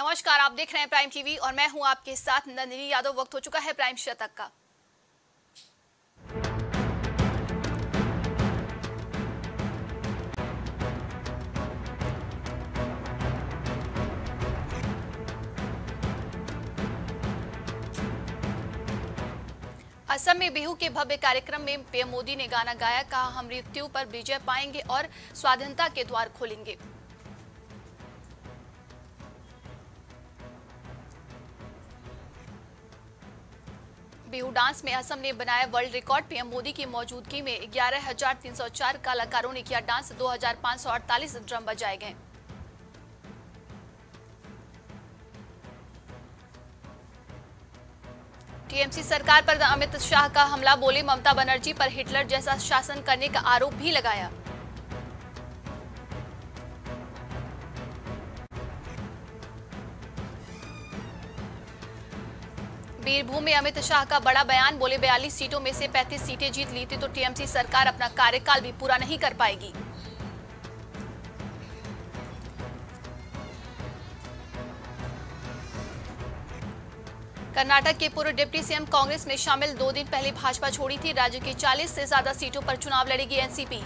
नमस्कार, आप देख रहे हैं प्राइम टीवी और मैं हूं आपके साथ नंदिनी यादव। वक्त हो चुका है प्राइम शतक का। असम में बिहू के भव्य कार्यक्रम में पीएम मोदी ने गाना गाया, कहा हम मृत्यु पर विजय पाएंगे और स्वाधीनता के द्वार खोलेंगे। बिहू डांस में असम ने बनाया वर्ल्ड रिकॉर्ड। पीएम मोदी की मौजूदगी में 11,304 कलाकारों ने किया डांस। 2,548 ड्रम बजाए गए। टीएमसी सरकार पर अमित शाह का हमला, बोले ममता बनर्जी पर हिटलर जैसा शासन करने का आरोप भी लगाया। बीरभूम में अमित शाह का बड़ा बयान, बोले 42 सीटों में से 35 सीटें जीत ली थी तो टीएमसी सरकार अपना कार्यकाल भी पूरा नहीं कर पाएगी। कर्नाटक के पूर्व डिप्टी सीएम कांग्रेस में शामिल, 2 दिन पहले भाजपा छोड़ी थी। राज्य की 40 से ज्यादा सीटों पर चुनाव लड़ेगी एनसीपी।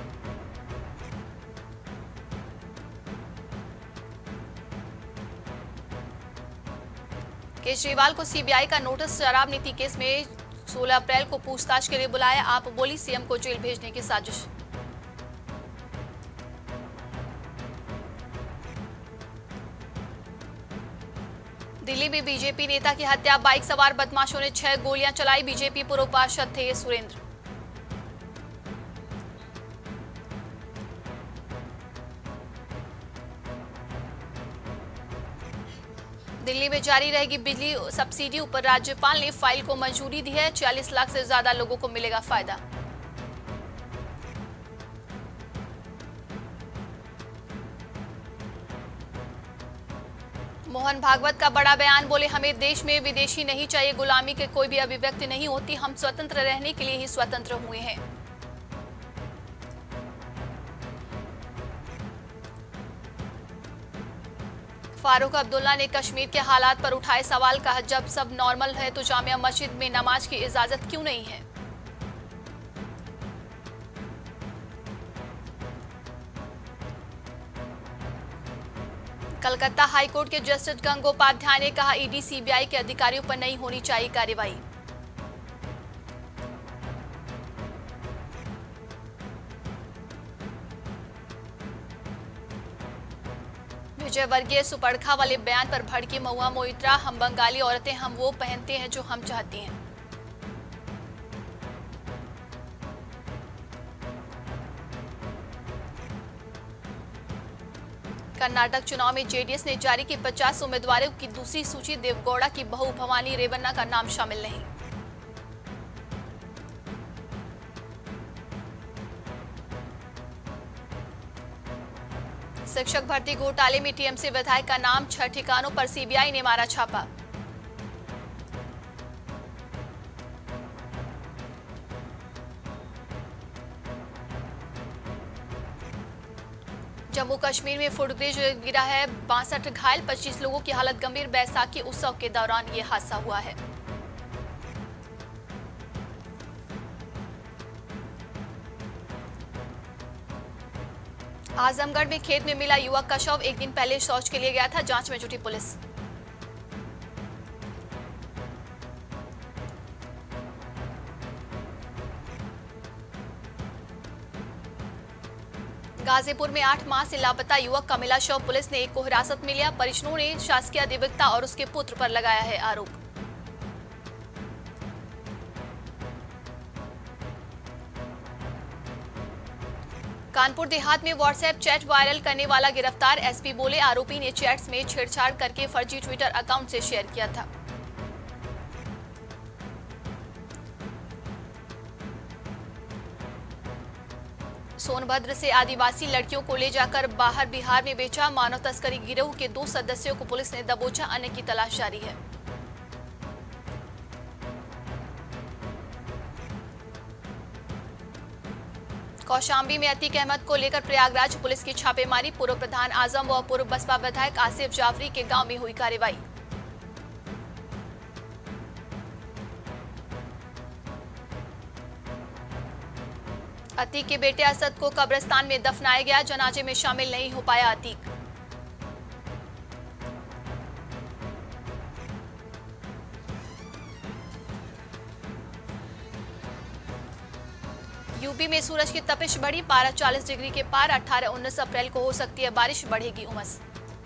केजरीवाल को सीबीआई का नोटिस, शराब नीति केस में 16 अप्रैल को पूछताछ के लिए बुलाया। आप बोली सीएम को जेल भेजने की साजिश। दिल्ली में बीजेपी नेता की हत्या, बाइक सवार बदमाशों ने 6 गोलियां चलाई। बीजेपी पूर्व पार्षद थे सुरेंद्र। दिल्ली में जारी रहेगी बिजली सब्सिडी, ऊपर राज्यपाल ने फाइल को मंजूरी दी है। 40 लाख से ज्यादा लोगों को मिलेगा फायदा। मोहन भागवत का बड़ा बयान, बोले हमें देश में विदेशी नहीं चाहिए, गुलामी के कोई भी अभिव्यक्ति नहीं होती, हम स्वतंत्र रहने के लिए ही स्वतंत्र हुए हैं। फारूक अब्दुल्ला ने कश्मीर के हालात पर उठाए सवाल, कहा जब सब नॉर्मल है तो जामिया मस्जिद में नमाज की इजाजत क्यों नहीं है। कलकत्ता हाईकोर्ट के जस्टिस गंगोपाध्याय ने कहा ईडी सीबीआई के अधिकारियों पर नहीं होनी चाहिए कार्रवाई। विजयवर्गीय सुपरखा वाले बयान पर भड़की महुआ मोइत्रा, हम बंगाली औरतें हम वो पहनते हैं जो हम चाहती हैं। कर्नाटक चुनाव में जेडीएस ने जारी की 50 उम्मीदवारों की दूसरी सूची, देवगौड़ा की बहू भवानी रेवन्ना का नाम शामिल नहीं। शिक्षक भर्ती घोटाले में टीएमसी विधायक का नाम, 6 ठिकानों पर सीबीआई ने मारा छापा। जम्मू कश्मीर में फुटब्रिज गिरा है, 62 घायल, 25 लोगों की हालत गंभीर। बैसाखी उत्सव के दौरान ये हादसा हुआ है। आजमगढ़ में खेत में मिला युवक का शव, 1 दिन पहले शौच के लिए गया था, जांच में जुटी पुलिस। गाजीपुर में 8 माह से लापता युवक का मिला शव, पुलिस ने एक को हिरासत में लिया। परिजनों ने शासकीय अधिवक्ता और उसके पुत्र पर लगाया है आरोप। कानपुर देहात में व्हाट्सएप चैट वायरल करने वाला गिरफ्तार। एसपी बोले आरोपी ने चैट्स में छेड़छाड़ करके फर्जी ट्विटर अकाउंट से शेयर किया था। सोनभद्र से आदिवासी लड़कियों को ले जाकर बाहर बिहार में बेचा। मानव तस्करी गिरोह के 2 सदस्यों को पुलिस ने दबोचा, अन्य की तलाश जारी है। कौशाम्बी में अतीक अहमद को लेकर प्रयागराज पुलिस की छापेमारी। पूर्व प्रधान आजम व पूर्व बसपा विधायक आसिफ जाफरी के गांव में हुई कार्रवाई। अतीक के बेटे असद को कब्रिस्तान में दफनाया गया। जनाजे में शामिल नहीं हो पाया अतीक। यूपी में सूरज की तपिश बढ़ी। पारा 40 डिग्री के पार। 18-19 अप्रैल को हो सकती है बारिश, बढ़ेगी उमस।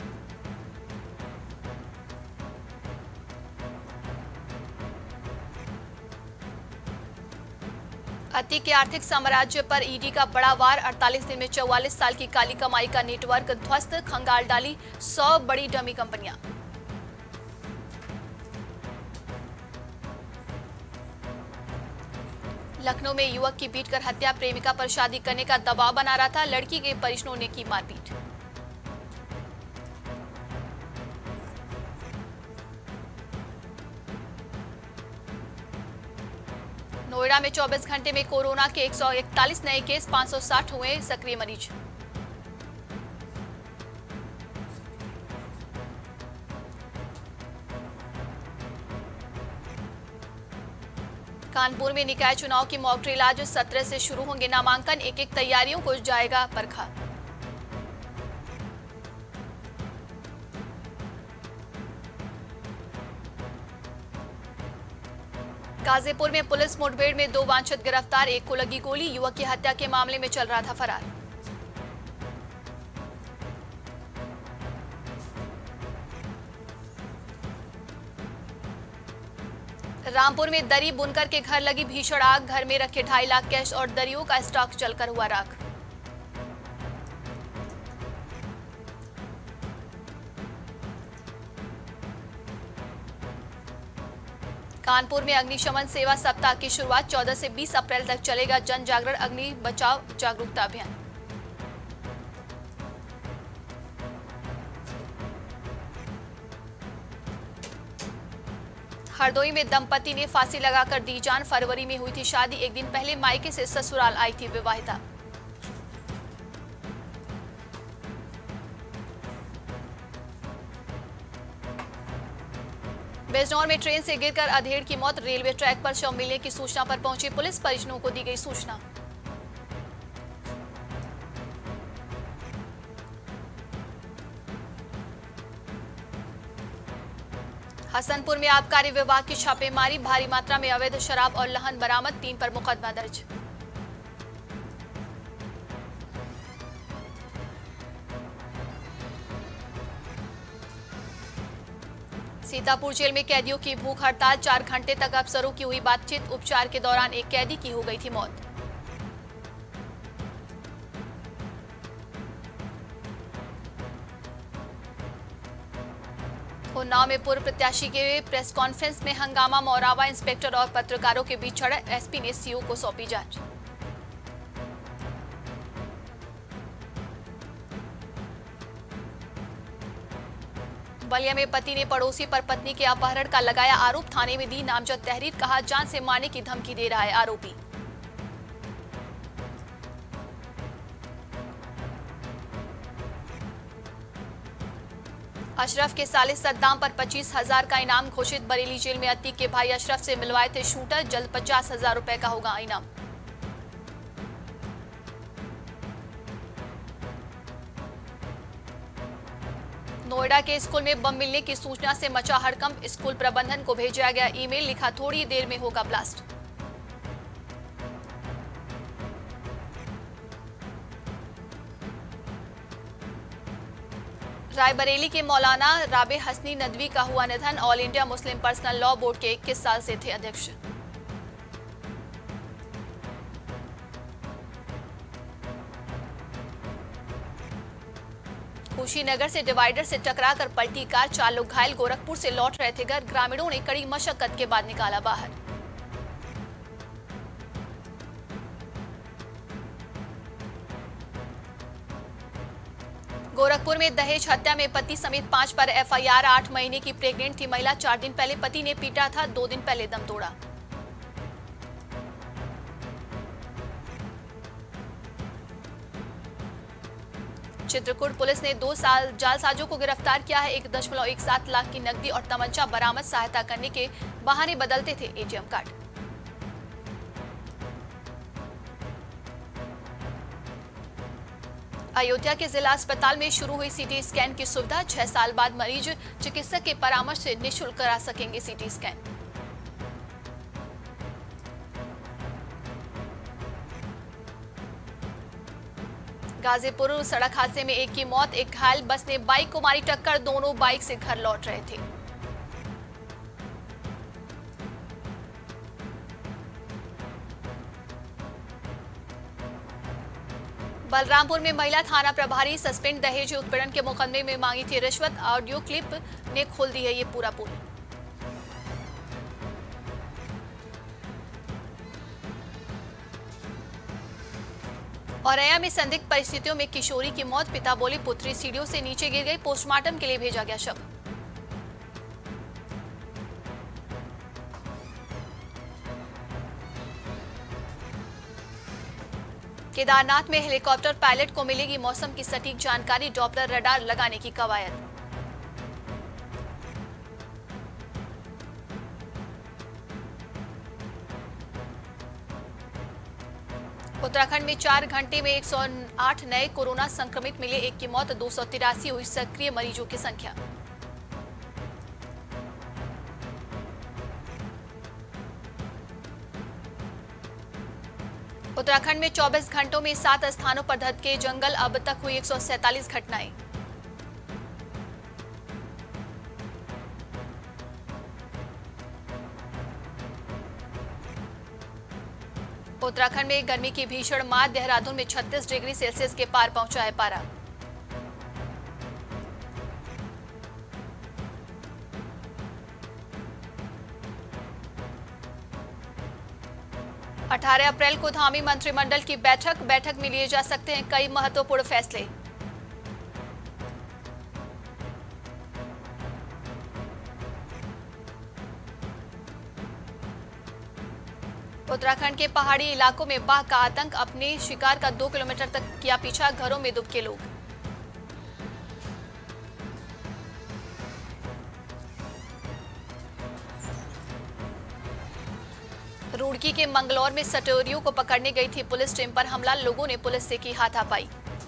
अतीक के आर्थिक साम्राज्य पर ईडी का बड़ा वार। 48 दिन में 44 साल की काली कमाई का नेटवर्क ध्वस्त। खंगाल डाली 100 बड़ी डमी कंपनियां। लखनऊ में युवक की पीटकर हत्या। प्रेमिका पर शादी करने का दबाव बना रहा था। लड़की के परिजनों ने की मारपीट। नोएडा में 24 घंटे में कोरोना के 141 नए केस। 560 हुए सक्रिय मरीज। कानपुर में निकाय चुनाव की मॉक ड्रिल आज 17 से शुरू होंगे नामांकन। एक तैयारियों को जाएगा परखा। गाजीपुर में पुलिस मुठभेड़ में 2 वांछित गिरफ्तार। एक को लगी गोली। युवक की हत्या के मामले में चल रहा था फरार। रामपुर में दरी बुनकर के घर लगी भीषण आग। घर में रखे 2.5 लाख कैश और दरियों का स्टॉक जलकर हुआ राख। कानपुर में अग्निशमन सेवा सप्ताह की शुरुआत। 14 से 20 अप्रैल तक चलेगा जन जागरण अग्नि बचाव जागरूकता अभियान। हरदोई में दंपति ने फांसी लगाकर दी जान। फरवरी में हुई थी शादी। एक दिन पहले मायके से ससुराल आई थी विवाहिता। बिजनौर में ट्रेन से गिरकर अधेड़ की मौत। रेलवे ट्रैक पर शव मिलने की सूचना पर पहुंची पुलिस। परिजनों को दी गई सूचना। हसनपुर में आबकारी विभाग की छापेमारी। भारी मात्रा में अवैध शराब और लहन बरामद। 3 पर मुकदमा दर्ज। सीतापुर जेल में कैदियों की भूख हड़ताल। 4 घंटे तक अफसरों की हुई बातचीत। उपचार के दौरान एक कैदी की हो गई थी मौत। उन्नाव में पूर्व प्रत्याशी के प्रेस कॉन्फ्रेंस में हंगामा। मौरावा इंस्पेक्टर और पत्रकारों के बीच झड़प। एसपी ने सीओ को सौंपी जांच। बलिया में पति ने पड़ोसी पर पत्नी के अपहरण का लगाया आरोप। थाने में दी नामजद तहरीर। कहा जान से मारने की धमकी दे रहा है आरोपी। अशरफ के साले सद्दाम पर 25,000 का इनाम घोषित। बरेली जेल में अतीक के भाई अशरफ से मिलवाए थे शूटर। जल्द 50,000 रुपए का होगा इनाम। नोएडा के स्कूल में बम मिलने की सूचना से मचा हड़कंप। स्कूल प्रबंधन को भेजा गया ईमेल। लिखा थोड़ी देर में होगा ब्लास्ट। रायबरेली के मौलाना राबे हसनी नदवी का हुआ निधन। All India Muslim personal law board के 21 साल से थे अध्यक्ष। कुशीनगर से डिवाइडर से टकराकर पलटी कार। 4 लोग घायल। गोरखपुर से लौट रहे थे घर। ग्रामीणों ने कड़ी मशक्कत के बाद निकाला बाहर। गोरखपुर में दहेज हत्या में पति समेत 5 पर एफआईआर। 8 महीने की प्रेग्नेंट थी महिला। 4 दिन पहले पति ने पीटा था। 2 दिन पहले दम तोड़ा। चित्रकूट पुलिस ने 2 साल जालसाजों को गिरफ्तार किया है। 1.17 लाख की नकदी और तमंचा बरामद। सहायता करने के बहाने बदलते थे एटीएम कार्ड। अयोध्या के जिला अस्पताल में शुरू हुई सीटी स्कैन की सुविधा। 6 साल बाद मरीज चिकित्सक के परामर्श से निःशुल्क करा सकेंगे सीटी स्कैन। गाजीपुर सड़क हादसे में एक की मौत, एक घायल। बस ने बाइक को मारी टक्कर। दोनों बाइक से घर लौट रहे थे। बलरामपुर में महिला थाना प्रभारी सस्पेंड। दहेज उत्पीड़न के मुकदमे में मांगी थी रिश्वत। ऑडियो क्लिप ने खोल दी है ये पूरा पोल। औरैया में संदिग्ध परिस्थितियों में किशोरी की मौत। पिता बोले पुत्री सीढ़ियों से नीचे गिर गई। पोस्टमार्टम के लिए भेजा गया शव। केदारनाथ में हेलीकॉप्टर पायलट को मिलेगी मौसम की सटीक जानकारी। डॉपलर रडार लगाने की कवायद। उत्तराखंड में 4 घंटे में 108 नए कोरोना संक्रमित मिले। एक की मौत। 283 हुई सक्रिय मरीजों की संख्या। उत्तराखंड में 24 घंटों में 7 स्थानों पर धधके जंगल। अब तक हुई 147 घटनाएं। उत्तराखंड में गर्मी की भीषण मार। देहरादून में 36 डिग्री सेल्सियस के पार पहुंचा है पारा। अठारह अप्रैल को थामी मंत्रिमंडल की बैठक में लिए जा सकते हैं कई महत्वपूर्ण फैसले। उत्तराखंड के पहाड़ी इलाकों में बाघ का आतंक। अपने शिकार का 2 किलोमीटर तक किया पीछा। घरों में दुबके लोग। रुड़की के मंगलौर में सटोरियों को पकड़ने गई थी पुलिस। टीम पर हमला। लोगों ने पुलिस से की हाथापाई।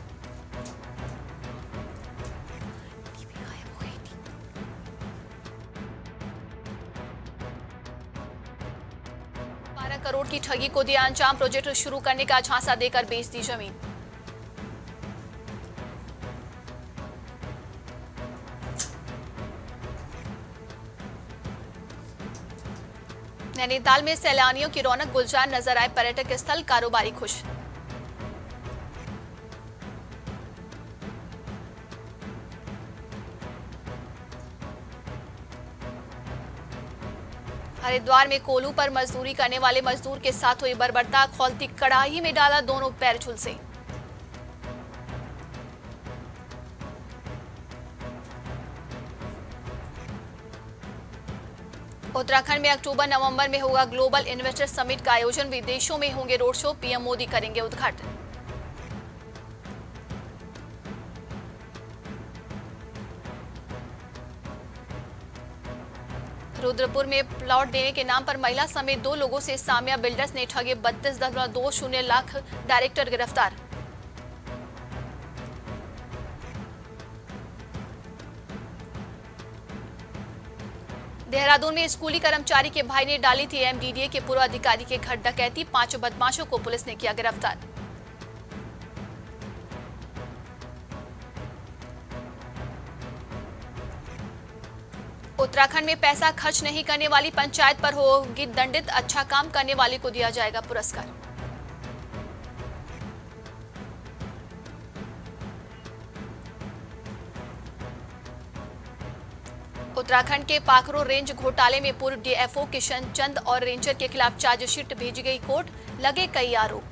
12 करोड़ की ठगी को दिया अंजाम। प्रोजेक्ट शुरू करने का झांसा देकर बेच दी जमीन। नैनीताल में सैलानियों की रौनक। गुलजार नजर आए पर्यटक स्थल। कारोबारी खुश। हरिद्वार में कोलू पर मजदूरी करने वाले मजदूर के साथ हुई बर्बरता। खौलती कड़ाही में डाला। दोनों पैर झुलसे। उत्तराखंड में अक्टूबर नवंबर में होगा ग्लोबल इन्वेस्टर समिट का आयोजन। विदेशों में होंगे रोड शो। पीएम मोदी करेंगे उद्घाटन। रुद्रपुर में प्लॉट देने के नाम पर महिला समेत 2 लोगों से सामिया बिल्डर्स ने ठगे 32.20 लाख। डायरेक्टर गिरफ्तार। देहरादून में स्कूली कर्मचारी के भाई ने डाली थी एमडीडीए के पूर्व अधिकारी के घर डकैती। 5 बदमाशों को पुलिस ने किया गिरफ्तार। उत्तराखंड में पैसा खर्च नहीं करने वाली पंचायत पर होगी दंडित। अच्छा काम करने वाले को दिया जाएगा पुरस्कार। उत्तराखंड के पाखरो रेंज घोटाले में पूर्व डीएफओ किशन चंद और रेंजर के खिलाफ चार्जशीट भेजी गई कोर्ट। लगे कई आरोप।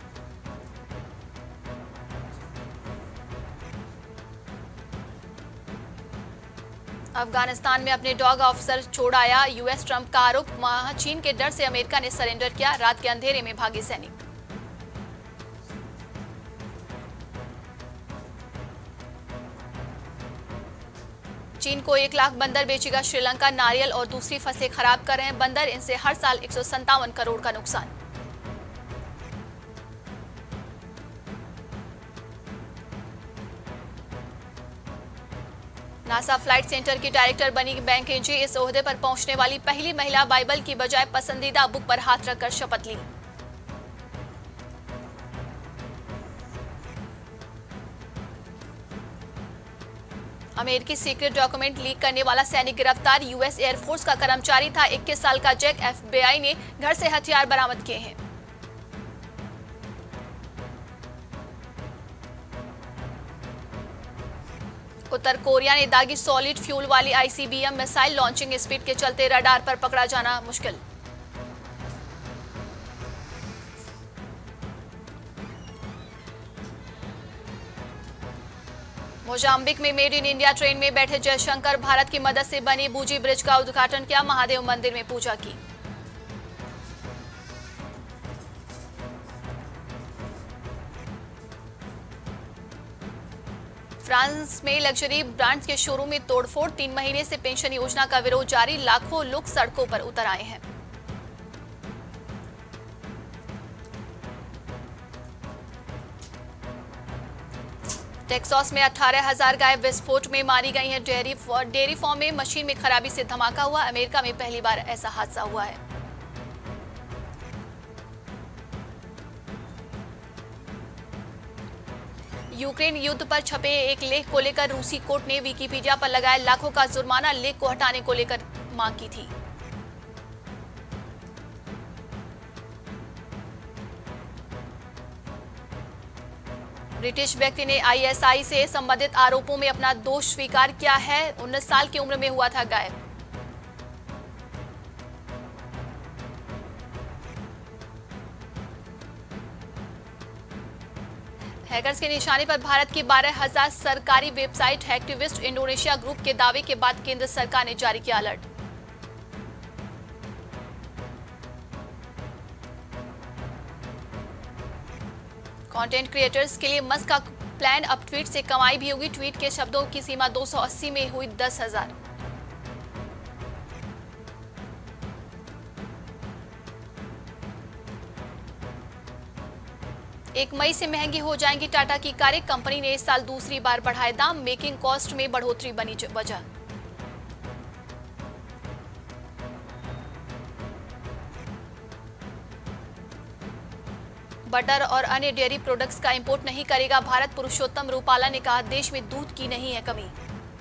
अफगानिस्तान में अपने डॉग ऑफिसर छोड़ आया यूएस। ट्रंप का आरोप। वहां चीन के डर से अमेरिका ने सरेंडर किया। रात के अंधेरे में भागे सैनिक। चीन को 1 लाख बंदर बेचेगा श्रीलंका। नारियल और दूसरी फसलें खराब कर रहे हैं बंदर, इनसे हर साल 157 करोड़ का नुकसान। नासा फ्लाइट सेंटर की डायरेक्टर बनी बैंक एंजी, इस ओहदे पर पहुंचने वाली पहली महिला। बाइबल की बजाय पसंदीदा बुक पर हाथ रखकर शपथ ली। अमेरिकी सीक्रेट डॉक्यूमेंट लीक करने वाला सैनिक गिरफ्तार। यूएस एयरफोर्स का कर्मचारी था। 21 साल का जैक। एफबीआई ने घर से हथियार बरामद किए हैं। उत्तर कोरिया ने दागी सॉलिड फ्यूल वाली आईसीबीएम मिसाइल। लॉन्चिंग स्पीड के चलते रडार पर पकड़ा जाना मुश्किल। मोजाम्बिक में मेड इन इंडिया ट्रेन में बैठे जयशंकर, भारत की मदद से बनी बूजी ब्रिज का उद्घाटन किया। महादेव मंदिर में पूजा की। फ्रांस में लग्जरी ब्रांड्स के शोरूम में तोड़फोड़। 3 महीने से पेंशन योजना का विरोध जारी। लाखों लोग सड़कों पर उतर आए हैं। टेक्सास में 18,000 गाय विस्फोट में मारी गई हैं। डेयरी फार्म में मशीन में खराबी से धमाका हुआ। अमेरिका में पहली बार ऐसा हादसा हुआ है। यूक्रेन युद्ध पर छपे एक लेख को लेकर रूसी कोर्ट ने विकिपीडिया पर लगाया लाखों का जुर्माना। लेख को हटाने को लेकर मांग की थी। ब्रिटिश व्यक्ति ने आईएसआई से संबंधित आरोपों में अपना दोष स्वीकार किया है। 19 साल की उम्र में हुआ था गायब। हैकर्स के निशाने पर भारत की 12,000 सरकारी वेबसाइट। एक्टिविस्ट इंडोनेशिया ग्रुप के दावे के बाद केंद्र सरकार ने जारी किया अलर्ट। कंटेंट क्रिएटर्स के लिए मस्क का प्लान। अब ट्वीट से कमाई भी होगी। ट्वीट के शब्दों की सीमा 280 में हुई 10,000। एक मई से महंगी हो जाएंगी टाटा की कारें। कंपनी ने इस साल दूसरी बार बढ़ाए दाम। मेकिंग कॉस्ट में बढ़ोतरी बनी वजह। बटर और अन्य डेयरी प्रोडक्ट्स का इंपोर्ट नहीं करेगा भारत। पुरुषोत्तम रूपाला ने कहा, देश में दूध की नहीं है कमी।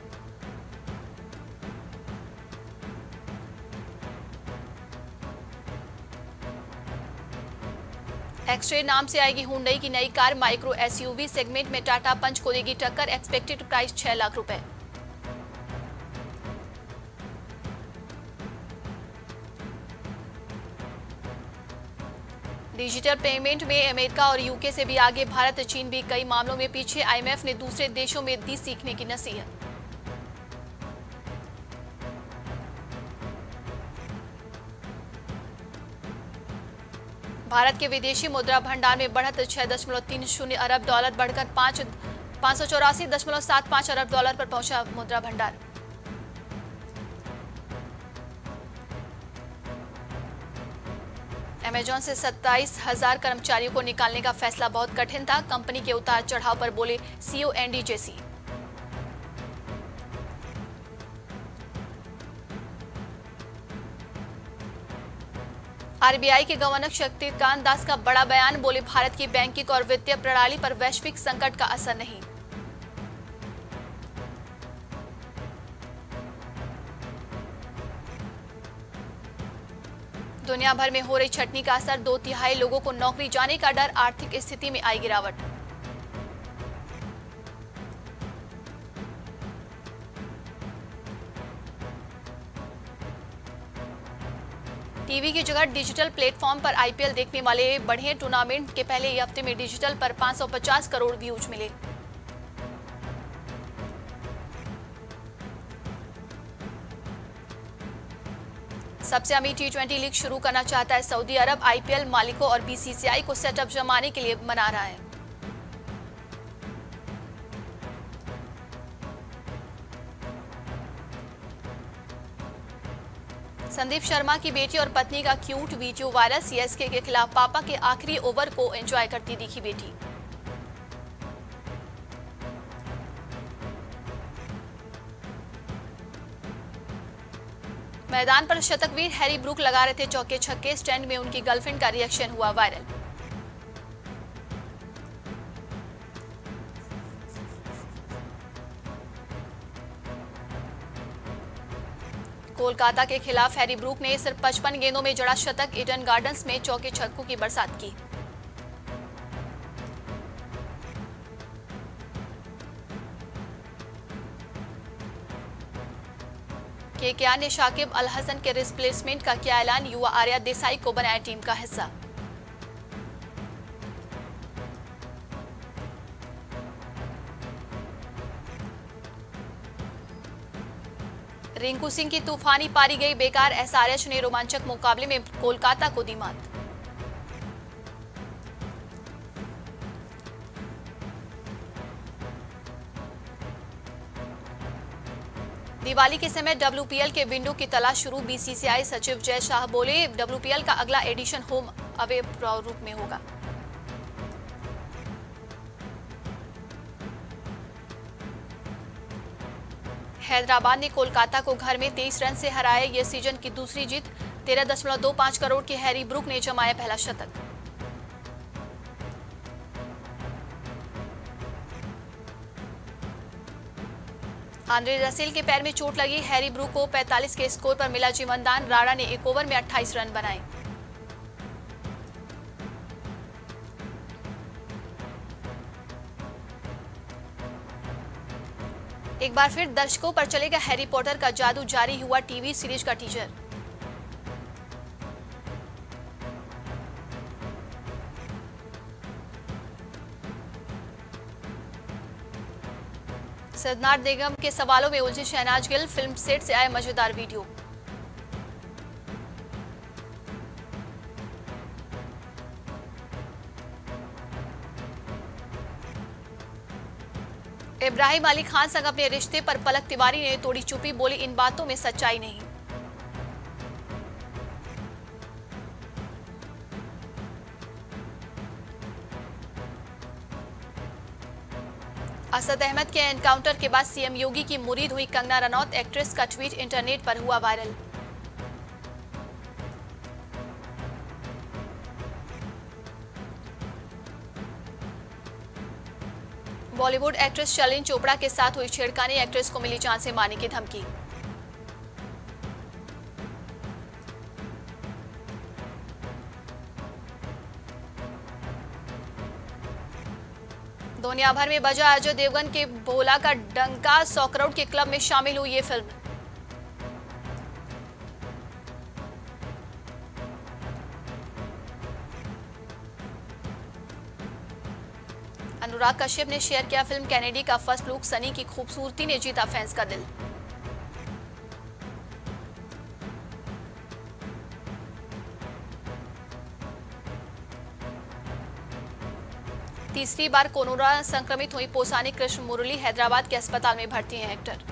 एक्स-रे नाम से आएगी हुंडई की नई कार। माइक्रो एसयूवी सेगमेंट में टाटा पंच को देगी टक्कर। एक्सपेक्टेड प्राइस 6 लाख रुपए। डिजिटल पेमेंट में अमेरिका और यूके से भी आगे भारत। चीन भी कई मामलों में पीछे। आईएमएफ ने दूसरे देशों में दी सीखने की नसीहत। भारत के विदेशी मुद्रा भंडार में बढ़त। 6.30 अरब डॉलर बढ़कर 584.75 अरब डॉलर पर पहुंचा मुद्रा भंडार। अमेजॉन से 27,000 कर्मचारियों को निकालने का फैसला बहुत कठिन था। कंपनी के उतार चढ़ाव पर बोले सीईओ एंडी जेसी। आरबीआई के गवर्नर शक्तिकांत दास का बड़ा बयान। बोले भारत की बैंकिंग और वित्तीय प्रणाली पर वैश्विक संकट का असर नहीं। दुनिया भर में हो रही छटनी का असर। 2/3 लोगों को नौकरी जाने का डर। आर्थिक स्थिति में आई गिरावट। टीवी की जगह डिजिटल प्लेटफॉर्म पर आईपीएल देखने वाले बढ़े। टूर्नामेंट के पहले ही हफ्ते में डिजिटल पर 550 करोड़ व्यूज मिले। सबसे अमीर T20 लीग शुरू करना चाहता है सऊदी अरब। आईपीएल मालिकों और बीसीसीआई को सेटअप जमाने के लिए मना रहा है। संदीप शर्मा की बेटी और पत्नी का क्यूट वीडियो वायरल। सीएसके के खिलाफ पापा के आखिरी ओवर को एंजॉय करती दिखी बेटी। मैदान पर शतकवीर हैरी ब्रूक लगा रहे थे चौके छक्के। स्टैंड में उनकी गर्लफ्रेंड का रिएक्शन हुआ वायरल। कोलकाता के खिलाफ हैरी ब्रूक ने सिर्फ 55 गेंदों में जड़ा शतक। ईडन गार्डन्स में चौके छक्कों की बरसात की। केकेआर ने शाकिब अल हसन के रिप्लेसमेंट का किया ऐलान। युवा आर्या देसाई को बनाया टीम का हिस्सा। रिंकू सिंह की तूफानी पारी गई बेकार। एसआरएच ने रोमांचक मुकाबले में कोलकाता को दी मात। दिवाली के समय डब्ल्यूपीएल के विंडो की तलाश शुरू। बीसीसीआई सचिव जय शाह बोले, डब्ल्यूपीएल का अगला एडिशन होम अवे रूप में होगा। हैदराबाद ने कोलकाता को घर में 23 रन से हराया। यह सीजन की दूसरी जीत। 13.25 करोड़ के हैरी ब्रूक ने जमाया पहला शतक। आंद्रे रसेल के पैर में चोट लगी। हैरी ब्रूक को 45 के स्कोर पर मिला जीवनदान। राणा ने एक ओवर में 28 रन बनाए। एक बार फिर दर्शकों पर चलेगा हैरी पॉटर का जादू। जारी हुआ टीवी सीरीज का टीजर। सिद्धार्थ बेगम के सवालों में उलझी शहनाज गिल। फिल्म सेट से आए मजेदार वीडियो। इब्राहिम अली खान संग अपने रिश्ते पर पलक तिवारी ने तोड़ी चुप्पी। बोली, इन बातों में सच्चाई नहीं। असद अहमद के एनकाउंटर के बाद सीएम योगी की मुरीद हुई कंगना रनौत। एक्ट्रेस का ट्वीट इंटरनेट पर हुआ viral. Bollywood actress Sherlyn Chopra के साथ हुई छेड़खानी। एक्ट्रेस को मिली जान से मारने की धमकी। दुनिया भर में बजा अजय देवगन के भोला का डंका। 100 करोड़ के क्लब में शामिल हुई ये फिल्म। अनुराग कश्यप ने शेयर किया फिल्म कैनेडी का फर्स्ट लुक। सनी की खूबसूरती ने जीता फैंस का दिल। तीसरी बार कोरोना संक्रमित हुई पोसानी कृष्ण मुरली। हैदराबाद के अस्पताल में भर्ती हैं एक्टर।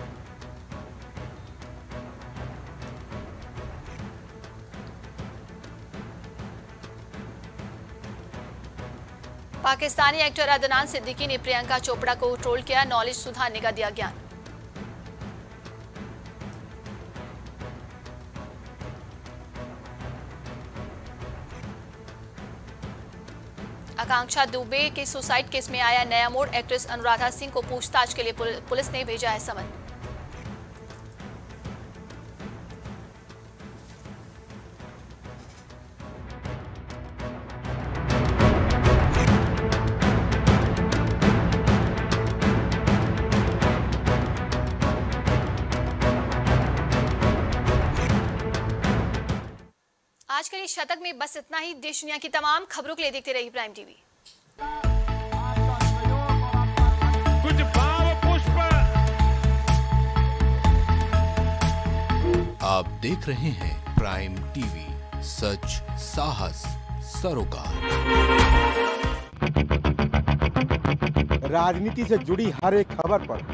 पाकिस्तानी एक्टर अदनान सिद्दीकी ने प्रियंका चोपड़ा को ट्रोल किया। नॉलेज सुधारने का दिया ज्ञान। आकांक्षा दुबे के सुसाइड केस में आया नया मोड़। एक्ट्रेस अनुराधा सिंह को पूछताछ के लिए पुलिस ने भेजा है समन। आज के लिए शतक में बस इतना ही। देश दुनिया की तमाम खबरों के लिए देखते रहिए प्राइम टीवी। कुछ भाव पुष्प। आप देख रहे हैं प्राइम टीवी, सच साहस सरोकार। राजनीति से जुड़ी हर एक खबर पर